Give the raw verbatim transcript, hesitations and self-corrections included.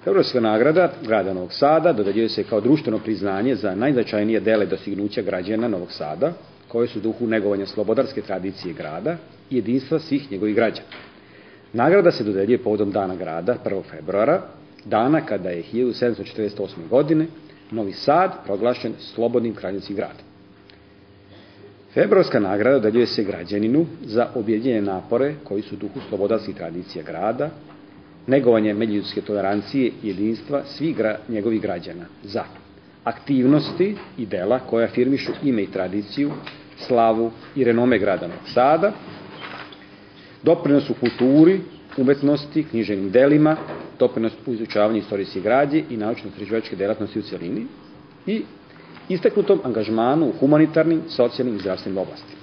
Februarska nagrada grada Novog Sada dodeljuje se kao društveno priznanje za najznačajnije dela i dostignuća građana Novog Sada, koje su u duhu negovanja slobodarske tradicije grada i jedinstva svih njegovih građana. Nagrada se dodeljuje povodom Dana grada, prvog februara, dana kada je hiljadu sedamsto četrdeset osme. godine Novi Sad proglašen slobodnim kraljinskim gradom. Februarska nagrada dodeljuje se građaninu za objedinjene napore koji su u duhu slobodarskih tradicija grada, negovanje međuljudske tolerancije i jedinstva svih gra, njegovih građana, za aktivnosti i dela koja afirmišu ime i tradiciju, slavu i renome grada Novog Sada, doprinos u kulturi, umetnosti, književnim delima, doprinos u izučavanju istorijske građe i naučno-istraživačke delatnosti u cjelini i istaknutom angažmanu u humanitarnim, socijalnim i zdravstvenim oblastima.